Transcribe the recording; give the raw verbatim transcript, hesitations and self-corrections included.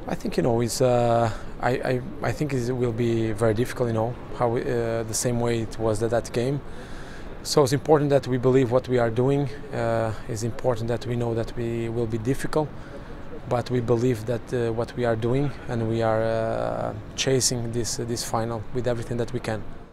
I think you know it's. Uh, I, I I think it will be very difficult. You know how uh, the same way it was that, that game. So it's important that we believe what we are doing. Uh, it's important that we know that we will be difficult, but we believe that uh, what we are doing, and we are uh, chasing this uh, this final with everything that we can.